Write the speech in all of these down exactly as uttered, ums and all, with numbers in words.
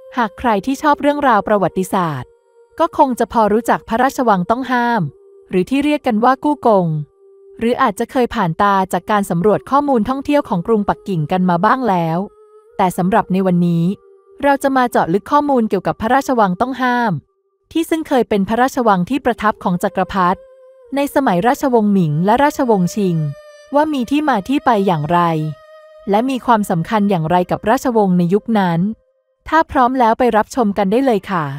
หากใครที่ชอบเรื่องราวประวัติศาสตร์ก็คงจะพอรู้จักพระราชวังต้องห้ามหรือที่เรียกกันว่ากู้กงหรืออาจจะเคยผ่านตาจากการสำรวจข้อมูลท่องเที่ยวของกรุงปักกิ่งกันมาบ้างแล้วแต่สำหรับในวันนี้เราจะมาเจาะลึกข้อมูลเกี่ยวกับพระราชวังต้องห้ามที่ซึ่งเคยเป็นพระราชวังที่ประทับของจักรพรรดิในสมัยราชวงศ์หมิงและราชวงศ์ชิงว่ามีที่มาที่ไปอย่างไรและมีความสำคัญอย่างไรกับราชวงศ์ในยุคนั้นถ้าพร้อมแล้วไปรับชมกันได้เลยค่ะ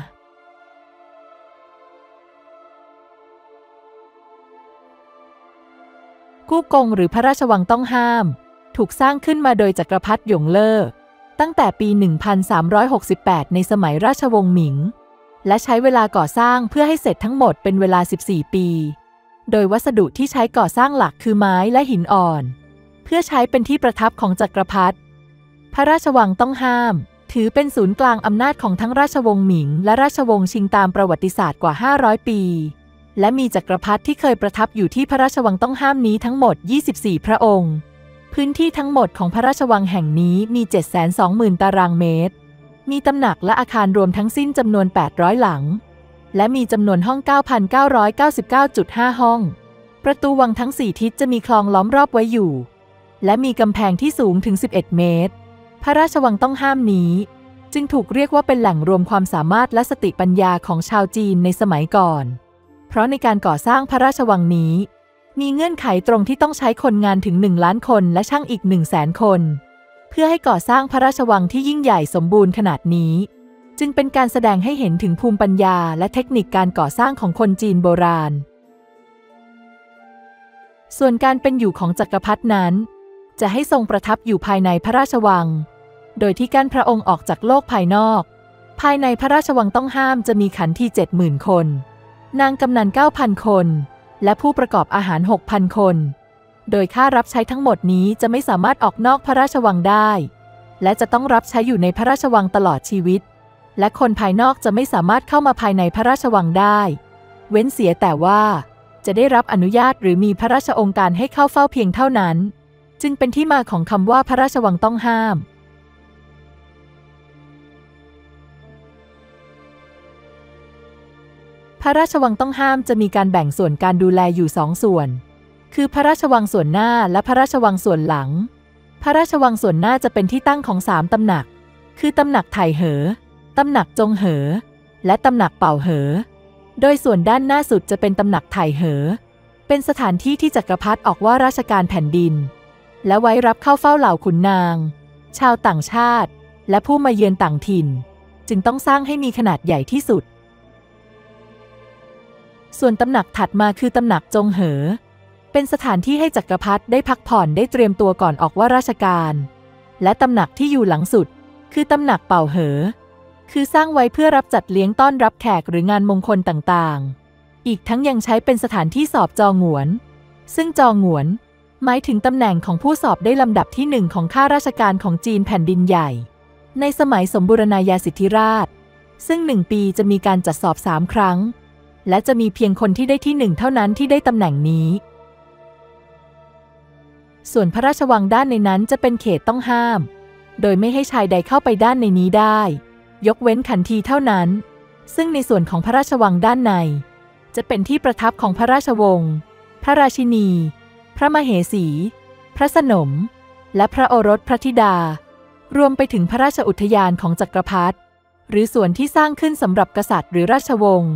กู้กงหรือพระราชวังต้องห้ามถูกสร้างขึ้นมาโดยจักรพรรดิหยงเล่อตั้งแต่ปี หนึ่งพันสามร้อยหกสิบแปด ในสมัยราชวงศ์หมิงและใช้เวลาก่อสร้างเพื่อให้เสร็จทั้งหมดเป็นเวลาสิบสี่ปีโดยวัสดุที่ใช้ก่อสร้างหลักคือไม้และหินอ่อนเพื่อใช้เป็นที่ประทับของจักรพรรดิพระราชวังต้องห้ามถือเป็นศูนย์กลางอำนาจของทั้งราชวงศ์หมิงและราชวงศ์ชิงตามประวัติศาสตร์กว่าห้าร้อยปีและมีจักรพรรดิที่เคยประทับอยู่ที่พระราชวังต้องห้ามนี้ทั้งหมดยี่สิบสี่พระองค์พื้นที่ทั้งหมดของพระราชวังแห่งนี้มี เจ็ดแสนสองหมื่น ตารางเมตรมีตำหนักและอาคารรวมทั้งสิ้นจำนวนแปดร้อยหลังและมีจำนวนห้อง เก้าพันเก้าร้อยเก้าสิบเก้าจุดห้า ห้องประตูวังทั้งสี่ทิศจะมีคลองล้อมรอบไว้อยู่และมีกำแพงที่สูงถึงสิบเอ็ดเมตรพระราชวังต้องห้ามนี้จึงถูกเรียกว่าเป็นแหล่งรวมความสามารถและสติปัญญาของชาวจีนในสมัยก่อนเพราะในการก่อสร้างพระราชวังนี้มีเงื่อนไขตรงที่ต้องใช้คนงานถึงหนึ่งล้านคนและช่างอีกหนึ่งแสนคนเพื่อให้ก่อสร้างพระราชวังที่ยิ่งใหญ่สมบูรณ์ขนาดนี้จึงเป็นการแสดงให้เห็นถึงภูมิปัญญาและเทคนิคการก่อสร้างของคนจีนโบราณส่วนการเป็นอยู่ของจักรพรรดินั้นจะให้ทรงประทับอยู่ภายในพระราชวังโดยที่กั้นพระองค์ออกจากโลกภายนอกภายในพระราชวังต้องห้ามจะมีขันที เจ็ดหมื่น คนนางกำนัน เก้าพัน คนและผู้ประกอบอาหาร หกพัน คนโดยค่ารับใช้ทั้งหมดนี้จะไม่สามารถออกนอกพระราชวังได้และจะต้องรับใช้อยู่ในพระราชวังตลอดชีวิตและคนภายนอกจะไม่สามารถเข้ามาภายในพระราชวังได้เว้นเสียแต่ว่าจะได้รับอนุญาตหรือมีพระราชองค์การให้เข้าเฝ้าเพียงเท่านั้นจึงเป็นที่มาของคำว่าพระราชวังต้องห้ามพระราชวังต้องห้ามจะมีการแบ่งส่วนการดูแลอยู่สองส่วนคือพระราชวังส่วนหน้าและพระราชวังส่วนหลังพระราชวังส่วนหน้าจะเป็นที่ตั้งของสามตำหนักคือตำหนักไถ่เหอตำหนักจงเหอและตำหนักเป่าเหอโดยส่วนด้านหน้าสุดจะเป็นตำหนักไถ่เหอเป็นสถานที่ที่จักรพรรดิออกว่าราชการแผ่นดินและไว้รับเข้าเฝ้าเหล่าขุนนางชาวต่างชาติและผู้มาเยือนต่างถิ่นจึงต้องสร้างให้มีขนาดใหญ่ที่สุดส่วนตำหนักถัดมาคือตำหนักจงเหอเป็นสถานที่ให้จักรพรรดิได้พักผ่อนได้เตรียมตัวก่อนออกว่าราชการและตำหนักที่อยู่หลังสุดคือตำหนักเป่าเหอคือสร้างไว้เพื่อรับจัดเลี้ยงต้อนรับแขกหรืองานมงคลต่างๆอีกทั้งยังใช้เป็นสถานที่สอบจองหวนซึ่งจองหวนหมายถึงตำแหน่งของผู้สอบได้ลำดับที่หนึ่งของข้าราชการของจีนแผ่นดินใหญ่ในสมัยสมบูรณาญาสิทธิราชซึ่งหนึ่งปีจะมีการจัดสอบสามครั้งและจะมีเพียงคนที่ได้ที่หนึ่งเท่านั้นที่ได้ตำแหน่งนี้ส่วนพระราชวังด้านในนั้นจะเป็นเขตต้องห้ามโดยไม่ให้ชายใดเข้าไปด้านในนี้ได้ยกเว้นขันทีเท่านั้นซึ่งในส่วนของพระราชวังด้านในจะเป็นที่ประทับของพระราชวงศ์พระราชินีพระมเหสีพระสนมและพระโอรสพระธิดารวมไปถึงพระราชอุทยานของจักรพรรดิหรือส่วนที่สร้างขึ้นสำหรับกษัตริย์หรือราชวงศ์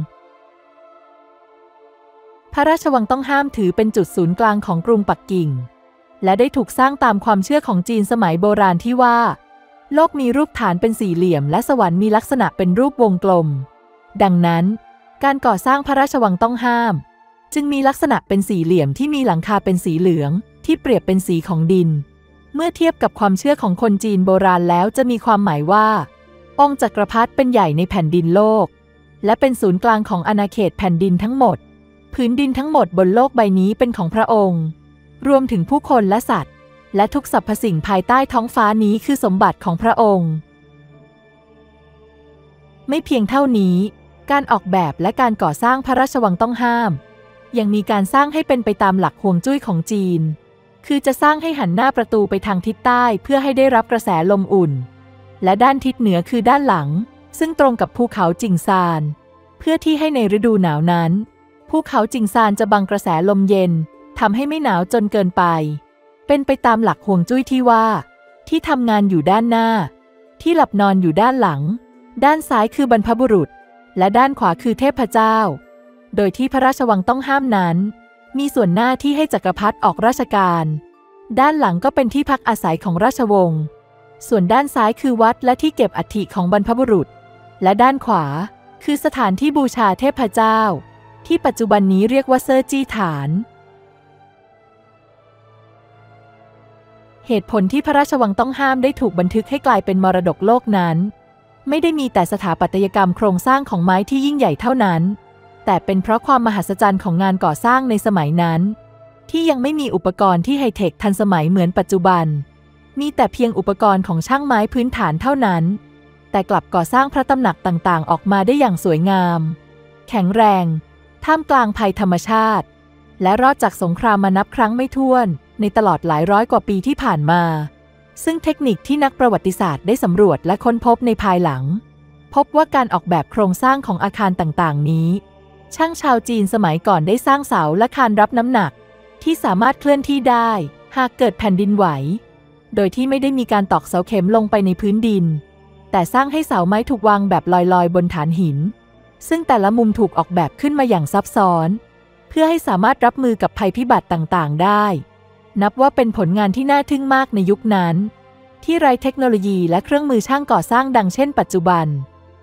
พระราชวังต้องห้ามถือเป็นจุดศูนย์กลางของกรุงปักกิ่งและได้ถูกสร้างตามความเชื่อของจีนสมัยโบราณที่ว่าโลกมีรูปฐานเป็นสี่เหลี่ยมและสวรรค์มีลักษณะเป็นรูปวงกลมดังนั้นการก่อสร้างพระราชวังต้องห้ามจึงมีลักษณะเป็นสี่เหลี่ยมที่มีหลังคาเป็นสีเหลืองที่เปรียบเป็นสีของดินเมื่อเทียบกับความเชื่อของคนจีนโบราณแล้วจะมีความหมายว่าองค์จักรพรรดิเป็นใหญ่ในแผ่นดินโลกและเป็นศูนย์กลางของอาณาเขตแผ่นดินทั้งหมดพื้นดินทั้งหมดบนโลกใบนี้เป็นของพระองค์รวมถึงผู้คนและสัตว์และทุกสรรพสิ่งภายใต้ท้องฟ้านี้คือสมบัติของพระองค์ไม่เพียงเท่านี้การออกแบบและการก่อสร้างพระราชวังต้องห้ามยังมีการสร้างให้เป็นไปตามหลักฮวงจุ้ยของจีนคือจะสร้างให้หันหน้าประตูไปทางทิศใต้เพื่อให้ได้รับกระแสลมอุ่นและด้านทิศเหนือคือด้านหลังซึ่งตรงกับภูเขาจิงซานเพื่อที่ให้ในฤดูหนาวนั้นภูเขาจิงซานจะบังกระแสลมเย็นทำให้ไม่หนาวจนเกินไปเป็นไปตามหลักฮวงจุ้ยที่ว่าที่ทำงานอยู่ด้านหน้าที่หลับนอนอยู่ด้านหลังด้านซ้ายคือบรรพบุรุษและด้านขวาคือเทพเจ้าโดยที่พระราชวังต้องห้ามนั้นมีส่วนหน้าที่ให้จักรพรรดิออกราชการด้านหลังก็เป็นที่พักอาศัยของราชวงศ์ส่วนด้านซ้ายคือวัดและที่เก็บอัฐิของบรรพบุรุษและด้านขวาคือสถานที่บูชาเทพเจ้าที่ปัจจุบันนี้เรียกว่าเซอร์จี้ฐานเหตุผลที่พระราชวังต้องห้ามได้ถูกบันทึกให้กลายเป็นมรดกโลกนั้นไม่ได้มีแต่สถาปัตยกรรมโครงสร้างของไม้ที่ยิ่งใหญ่เท่านั้นแต่เป็นเพราะความมหัศจรรย์ของงานก่อสร้างในสมัยนั้นที่ยังไม่มีอุปกรณ์ที่ไฮเทคทันสมัยเหมือนปัจจุบันมีแต่เพียงอุปกรณ์ของช่างไม้พื้นฐานเท่านั้นแต่กลับก่อสร้างพระตำหนักต่างๆออกมาได้อย่างสวยงามแข็งแรงท่ามกลางภัยธรรมชาติและรอดจากสงครามมานับครั้งไม่ถ้วนในตลอดหลายร้อยกว่าปีที่ผ่านมาซึ่งเทคนิคที่นักประวัติศาสตร์ได้สำรวจและค้นพบในภายหลังพบว่าการออกแบบโครงสร้างของอาคารต่างๆนี้ช่างชาวจีนสมัยก่อนได้สร้างเสาและคานรับน้ำหนักที่สามารถเคลื่อนที่ได้หากเกิดแผ่นดินไหวโดยที่ไม่ได้มีการตอกเสาเข็มลงไปในพื้นดินแต่สร้างให้เสาไม้ถูกวางแบบลอยๆบนฐานหินซึ่งแต่ละมุมถูกออกแบบขึ้นมาอย่างซับซ้อนเพื่อให้สามารถรับมือกับภัยพิบัติต่างๆได้นับว่าเป็นผลงานที่น่าทึ่งมากในยุคนั้นที่ไร้เทคโนโลยีและเครื่องมือช่างก่อสร้างดังเช่นปัจจุบัน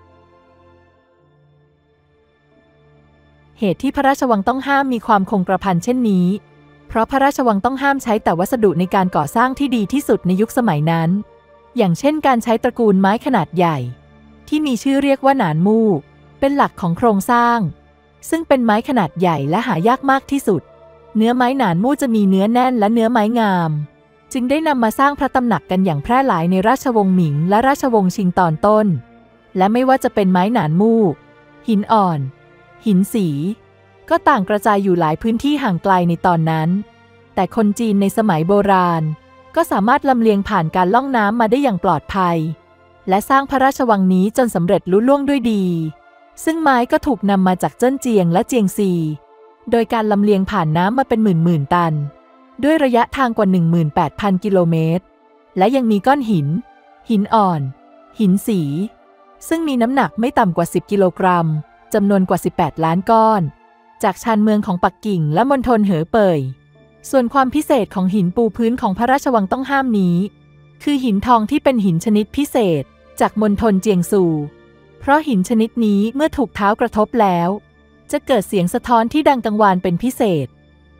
เหตุที่พระราชวังต้องห้ามมีความคงกระพันเช่นนี้เพราะพระราชวังต้องห้ามใช้แต่วัสดุในการก่อสร้างที่ดีที่สุดในยุคสมัยนั้นอย่างเช่นการใช้ตระกูลไม้ขนาดใหญ่ที่มีชื่อเรียกว่าหนานมู่เป็นหลักของโครงสร้างซึ่งเป็นไม้ขนาดใหญ่และหายากมากที่สุดเนื้อไม้หนานมู่จะมีเนื้อแน่นและเนื้อไม้งามจึงได้นำมาสร้างพระตำหนักกันอย่างแพร่หลายในราชวงศ์หมิงและราชวงศ์ชิงตอนต้นและไม่ว่าจะเป็นไม้หนานมู่หินอ่อนหินสีก็ต่างกระจายอยู่หลายพื้นที่ห่างไกลในตอนนั้นแต่คนจีนในสมัยโบราณก็สามารถลำเลียงผ่านการล่องน้ำมาได้อย่างปลอดภัยและสร้างพระราชวังนี้จนสำเร็จลุล่วงด้วยดีซึ่งไม้ก็ถูกนำมาจากเจิ้นเจียงและเจียงซีโดยการลำเลียงผ่านน้ำมาเป็นหมื่นๆตันด้วยระยะทางกว่า หนึ่งหมื่นแปดพัน กิโลเมตรและยังมีก้อนหินหินอ่อนหินสีซึ่งมีน้ำหนักไม่ต่ำกว่าสิบกิโลกรัมจำนวนกว่าสิบแปดล้านก้อนจากชานเมืองของปักกิ่งและมณฑลเหอเป่ยส่วนความพิเศษของหินปูพื้นของพระราชวังต้องห้ามนี้คือหินทองที่เป็นหินชนิดพิเศษจากมณฑลเจียงซูเพราะหินชนิดนี้เมื่อถูกเท้ากระทบแล้วจะเกิดเสียงสะท้อนที่ดังกังวานเป็นพิเศษ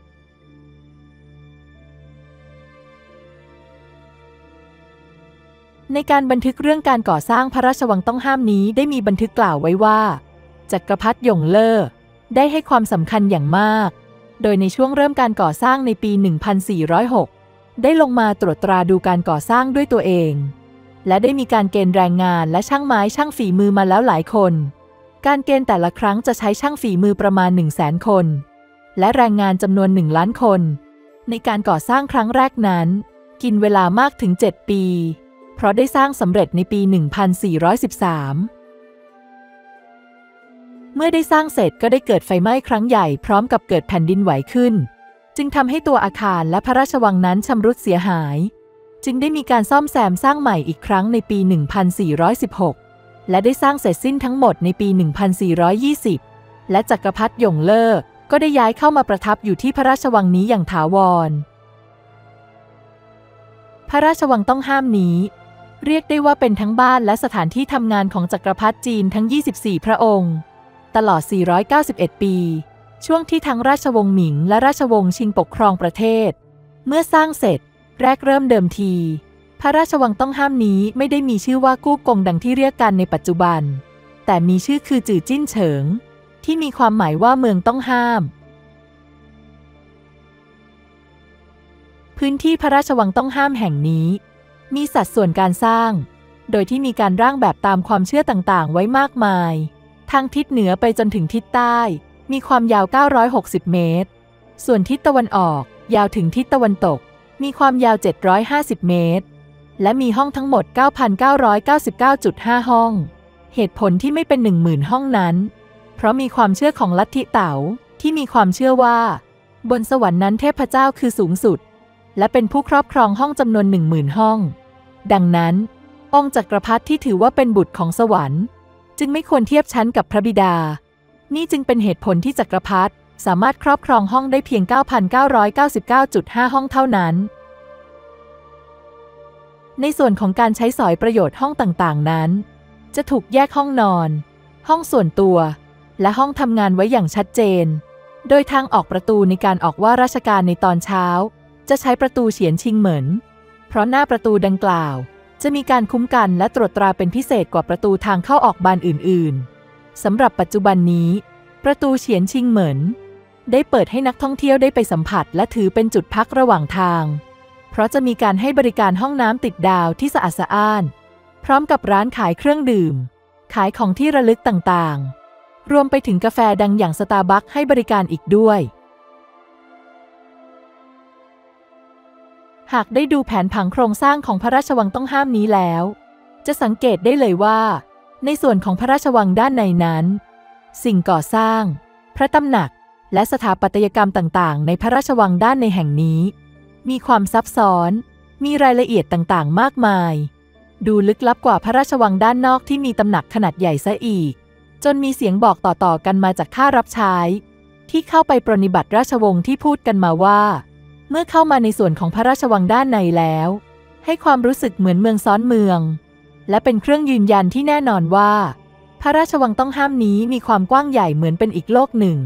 ในการบันทึกเรื่องการก่อสร้างพระราชวังต้องห้ามนี้ได้มีบันทึกกล่าวไว้ว่าจักรพรรดิหยงเล่อได้ให้ความสำคัญอย่างมากโดยในช่วงเริ่มการก่อสร้างในปี หนึ่งพันสี่ร้อยหก ได้ลงมาตรวจตราดูการก่อสร้างด้วยตัวเองและได้มีการเกณฑ์แรงงานและช่างไม้ช่างฝีมือมาแล้วหลายคนการเกณฑ์แต่ละครั้งจะใช้ช่างฝีมือประมาณ หนึ่งแสน คนและแรงงานจำนวน หนึ่ง ล้านคนในการก่อสร้างครั้งแรกนั้นกินเวลามากถึง เจ็ด ปีเพราะได้สร้างสำเร็จในปี หนึ่งพันสี่ร้อยสิบสามเมื่อได้สร้างเสร็จก็ได้เกิดไฟไหม้ครั้งใหญ่พร้อมกับเกิดแผ่นดินไหวขึ้นจึงทำให้ตัวอาคารและพระราชวังนั้นชำรุดเสียหายจึงได้มีการซ่อมแซมสร้างใหม่อีกครั้งในปี หนึ่งพันสี่ร้อยสิบหก และได้สร้างเสร็จสิ้นทั้งหมดในปี หนึ่งพันสี่ร้อยยี่สิบ และจักรพรรดิหยงเล่อก็ได้ย้ายเข้ามาประทับอยู่ที่พระราชวังนี้อย่างถาวรพระราชวังต้องห้ามนี้เรียกได้ว่าเป็นทั้งบ้านและสถานที่ทำงานของจักรพรรดิจีนทั้งยี่สิบสี่พระองค์ตลอดสี่ร้อยเก้าสิบเอ็ดปีช่วงที่ทั้งราชวงศ์หมิงและราชวงศ์ชิงปกครองประเทศเมื่อสร้างเสร็จแรกเริ่มเดิมทีพระราชวังต้องห้ามนี้ไม่ได้มีชื่อว่ากู้กงดังที่เรียกกันในปัจจุบันแต่มีชื่อคือจื่อจิ้นเฉิงที่มีความหมายว่าเมืองต้องห้ามพื้นที่พระราชวังต้องห้ามแห่งนี้มีสัดส่วนการสร้างโดยที่มีการร่างแบบตามความเชื่อต่างๆไว้มากมายทางทิศเหนือไปจนถึงทิศใต้มีความยาวเก้าร้อยหกสิบเมตรส่วนทิศตะวันออกยาวถึงทิศตะวันตกมีความยาวเจ็ดร้อยห้าสิบเมตรและมีห้องทั้งหมด เก้าพันเก้าร้อยเก้าสิบเก้าจุดห้า ห้องเหตุผลที่ไม่เป็นหนึ่งหมื่นห้องนั้นเพราะมีความเชื่อของลัทธิเต๋าที่มีความเชื่อว่าบนสวรรค์นั้นเทพเจ้าคือสูงสุดและเป็นผู้ครอบครองห้องจำนวนหนึ่งหมื่นห้องดังนั้นองค์จักรพรรดิที่ถือว่าเป็นบุตรของสวรรค์จึงไม่ควรเทียบชั้นกับพระบิดานี่จึงเป็นเหตุผลที่จักรพรรดิสามารถครอบครองห้องได้เพียง เก้าพันเก้าร้อยเก้าสิบเก้าจุดห้า ห้องเท่านั้นในส่วนของการใช้สอยประโยชน์ห้องต่างๆนั้นจะถูกแยกห้องนอนห้องส่วนตัวและห้องทำงานไว้อย่างชัดเจนโดยทางออกประตูในการออกว่าราชการในตอนเช้าจะใช้ประตูเฉียนชิงเหมินเพราะหน้าประตูดังกล่าวจะมีการคุ้มกันและตรวจตราเป็นพิเศษกว่าประตูทางเข้าออกบานอื่นๆสำหรับปัจจุบันนี้ประตูเฉียนชิงเหมินได้เปิดให้นักท่องเที่ยวได้ไปสัมผัสและถือเป็นจุดพักระหว่างทางเพราะจะมีการให้บริการห้องน้ำติดดาวที่สะอาดสะอ้านพร้อมกับร้านขายเครื่องดื่มขายของที่ระลึกต่างๆรวมไปถึงกาแฟดังอย่างสตาร์บัคให้บริการอีกด้วยหากได้ดูแผนผังโครงสร้างของพระราชวังต้องห้ามนี้แล้วจะสังเกตได้เลยว่าในส่วนของพระราชวังด้านในนั้นสิ่งก่อสร้างพระตำหนักและสถาปัตยกรรมต่างๆในพระราชวังด้านในแห่งนี้มีความซับซ้อนมีรายละเอียดต่างๆมากมายดูลึกลับกว่าพระราชวังด้านนอกที่มีตำหนักขนาดใหญ่ซะอีกจนมีเสียงบอกต่อๆกันมาจากข้ารับใช้ที่เข้าไปปรนนิบัติราชวงศ์ที่พูดกันมาว่าเมื่อเข้ามาในส่วนของพระราชวังด้านในแล้วให้ความรู้สึกเหมือนเมืองซ้อนเมืองและเป็นเครื่องยืนยันที่แน่นอนว่าพระราชวังต้องห้ามนี้มีความกว้างใหญ่เหมือนเป็นอีกโลกหนึ่ง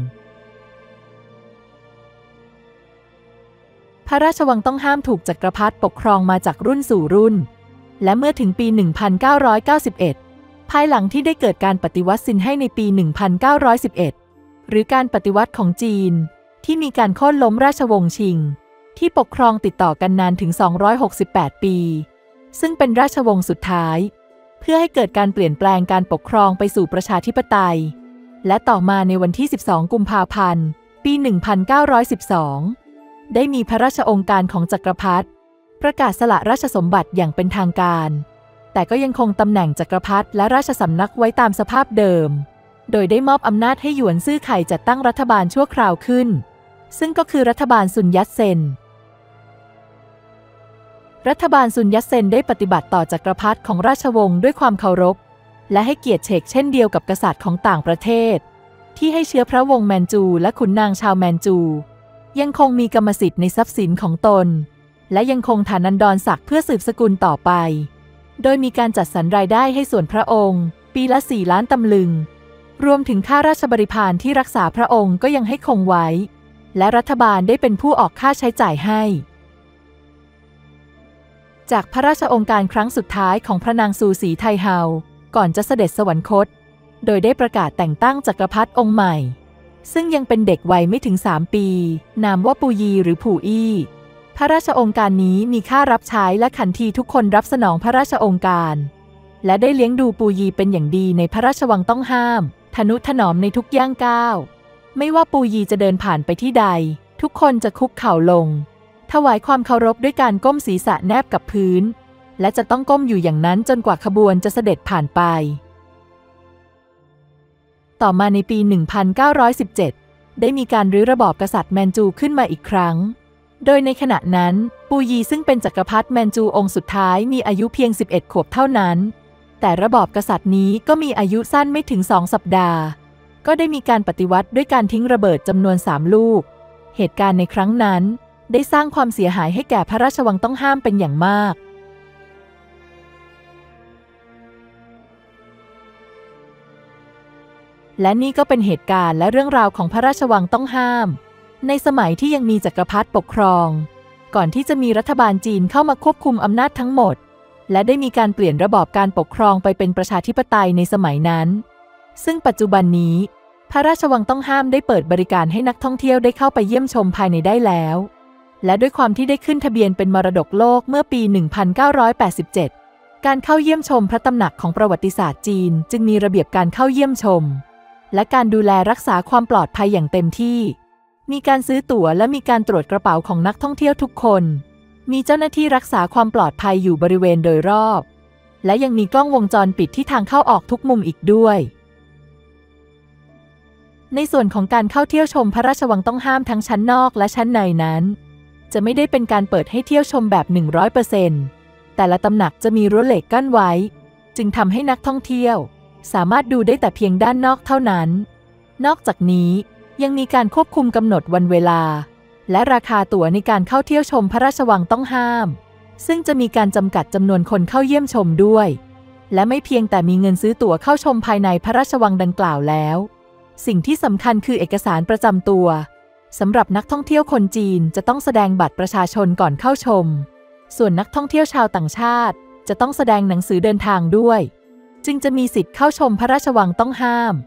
พระราชวังต้องห้ามถูกจักรพรรดิปกครองมาจากรุ่นสู่รุ่นและเมื่อถึงปี หนึ่งพันเก้าร้อยเก้าสิบเอ็ด ภายหลังที่ได้เกิดการปฏิวัติซินให้ในปี หนึ่งพันเก้าร้อยสิบเอ็ด หรือการปฏิวัติของจีนที่มีการโค่นล้มราชวงศ์ชิงที่ปกครองติดต่อกันนานถึงสองร้อยหกสิบแปดปีซึ่งเป็นราชวงศ์สุดท้ายเพื่อให้เกิดการเปลี่ยนแปลงการปกครองไปสู่ประชาธิปไตยและต่อมาในวันที่สิบสองกุมภาพันธ์ปี หนึ่งพันเก้าร้อยสิบสอง ได้มีพระราชโองการของจักรพรรดิประกาศสละราชสมบัติอย่างเป็นทางการแต่ก็ยังคงตำแหน่งจักรพรรดิและราชสำนักไว้ตามสภาพเดิมโดยได้มอบอำนาจให้หยวนซื่อไข่จัดตั้งรัฐบาลชั่วคราวขึ้นซึ่งก็คือรัฐบาลซุนยัตเซนรัฐบาลซุนยัตเซนได้ปฏิบัติต่อจักรพรรดิของราชวงศ์ด้วยความเคารพและให้เกียรติเฉกเช่นเดียวกับกษัตริย์ของต่างประเทศที่ให้เชื้อพระวงศ์แมนจูและขุนนางชาวแมนจูยังคงมีกรรมสิทธิ์ในทรัพย์สินของตนและยังคงฐานันดรศักดิ์เพื่อสืบสกุลต่อไปโดยมีการจัดสรรรายได้ให้ส่วนพระองค์ปีละสี่ล้านตำลึงรวมถึงค่าราชบริพารที่รักษาพระองค์ก็ยังให้คงไว้และรัฐบาลได้เป็นผู้ออกค่าใช้จ่ายให้จากพระราชโองการครั้งสุดท้ายของพระนางซูสีไทเฮาก่อนจะเสด็จสวรรคตโดยได้ประกาศแต่งตั้งจักรพรรดิองค์ใหม่ซึ่งยังเป็นเด็กวัยไม่ถึงสามปีนามว่าปูยีหรือผู่อี้พระราชโองการนี้มีค่ารับใช้และขันทีทุกคนรับสนองพระราชโองการและได้เลี้ยงดูปูยีเป็นอย่างดีในพระราชวังต้องห้ามทนุถนอมในทุกย่างก้าวไม่ว่าปูยีจะเดินผ่านไปที่ใดทุกคนจะคุกเข่าลงถวายความเคารพด้วยการก้มศีรษะแนบกับพื้นและจะต้องก้มอยู่อย่างนั้นจนกว่าขบวนจะเสด็จผ่านไปต่อมาในปี หนึ่งพันเก้าร้อยสิบเจ็ด ได้มีการรื้อระบอบกษัตริย์แมนจูขึ้นมาอีกครั้งโดยในขณะนั้นปูยีซึ่งเป็นจักรพรรดิแมนจูองค์สุดท้ายมีอายุเพียงสิบเอ็ดขวบเท่านั้นแต่ระบอบกษัตริย์นี้ก็มีอายุสั้นไม่ถึงสองสัปดาห์ก็ได้มีการปฏิวัติด้วยการทิ้งระเบิดจำนวนสามลูกเหตุการณ์ในครั้งนั้นได้สร้างความเสียหายให้แก่พระราชวังต้องห้ามเป็นอย่างมากและนี่ก็เป็นเหตุการณ์และเรื่องราวของพระราชวังต้องห้ามในสมัยที่ยังมีจักรพรรดิปกครองก่อนที่จะมีรัฐบาลจีนเข้ามาควบคุมอำนาจทั้งหมดและได้มีการเปลี่ยนระบอบการปกครองไปเป็นประชาธิปไตยในสมัยนั้นซึ่งปัจจุบันนี้พระราชวังต้องห้ามได้เปิดบริการให้นักท่องเที่ยวได้เข้าไปเยี่ยมชมภายในได้แล้วและด้วยความที่ได้ขึ้นทะเบียนเป็นมรดกโลกเมื่อปี หนึ่งพันเก้าร้อยแปดสิบเจ็ด การเข้าเยี่ยมชมพระตำหนักของประวัติศาสตร์จีนจึงมีระเบียบการเข้าเยี่ยมชมและการดูแลรักษาความปลอดภัยอย่างเต็มที่มีการซื้อตั๋วและมีการตรวจกระเป๋าของนักท่องเที่ยวทุกคนมีเจ้าหน้าที่รักษาความปลอดภัยอยู่บริเวณโดยรอบและยังมีกล้องวงจรปิดที่ทางเข้าออกทุกมุมอีกด้วยในส่วนของการเข้าเที่ยวชมพระราชวังต้องห้ามทั้งชั้นนอกและชั้นในนั้นจะไม่ได้เป็นการเปิดให้เที่ยวชมแบบ หนึ่งร้อยเปอร์เซ็นต์ แต่ละตำหนักจะมีรั้วเหล็กกั้นไว้จึงทำให้นักท่องเที่ยวสามารถดูได้แต่เพียงด้านนอกเท่านั้นนอกจากนี้ยังมีการควบคุมกำหนดวันเวลาและราคาตั๋วในการเข้าเที่ยวชมพระราชวังต้องห้ามซึ่งจะมีการจำกัดจำนวนคนเข้าเยี่ยมชมด้วยและไม่เพียงแต่มีเงินซื้อตั๋วเข้าชมภายในพระราชวังดังกล่าวแล้วสิ่งที่สำคัญคือเอกสารประจำตัวสำหรับนักท่องเที่ยวคนจีนจะต้องแสดงบัตรประชาชนก่อนเข้าชมส่วนนักท่องเที่ยวชาวต่างชาติจะต้องแสดงหนังสือเดินทางด้วยจึงจะมีสิทธิ์เข้าชมพระราชวังต้องห้าม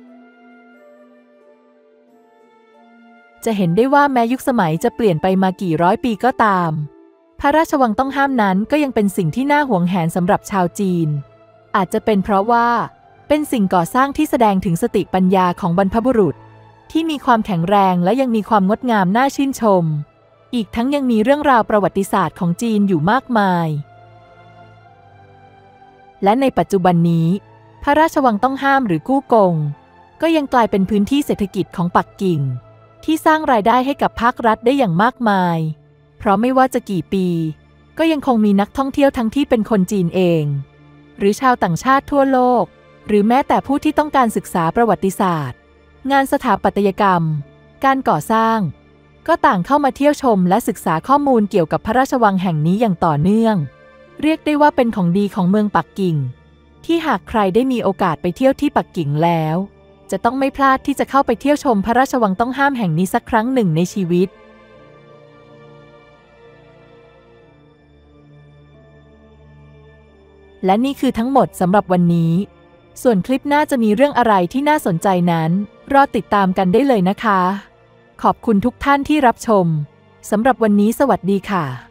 จะเห็นได้ว่าแม้ยุคสมัยจะเปลี่ยนไปมากี่ร้อยปีก็ตามพระราชวังต้องห้ามนั้นก็ยังเป็นสิ่งที่น่าหวงแหนสำหรับชาวจีนอาจจะเป็นเพราะว่าเป็นสิ่งก่อสร้างที่แสดงถึงสติปัญญาของบรรพบุรุษที่มีความแข็งแรงและยังมีความงดงามน่าชื่นชมอีกทั้งยังมีเรื่องราวประวัติศาสตร์ของจีนอยู่มากมายและในปัจจุบันนี้พระราชวังต้องห้ามหรือกู้กงก็ยังกลายเป็นพื้นที่เศรษฐกิจของปักกิ่งที่สร้างรายได้ให้กับภาครัฐได้อย่างมากมายเพราะไม่ว่าจะกี่ปีก็ยังคงมีนักท่องเที่ยวทั้งที่เป็นคนจีนเองหรือชาวต่างชาติทั่วโลกหรือแม้แต่ผู้ที่ต้องการศึกษาประวัติศาสตร์งานสถาปัตยกรรมการก่อสร้างก็ต่างเข้ามาเที่ยวชมและศึกษาข้อมูลเกี่ยวกับพระราชวังแห่งนี้อย่างต่อเนื่องเรียกได้ว่าเป็นของดีของเมืองปักกิ่งที่หากใครได้มีโอกาสไปเที่ยวที่ปักกิ่งแล้วจะต้องไม่พลาดที่จะเข้าไปเที่ยวชมพระราชวังต้องห้ามแห่งนี้สักครั้งหนึ่งในชีวิตและนี่คือทั้งหมดสำหรับวันนี้ส่วนคลิปหน้าจะมีเรื่องอะไรที่น่าสนใจนั้นรอติดตามกันได้เลยนะคะขอบคุณทุกท่านที่รับชมสำหรับวันนี้สวัสดีค่ะ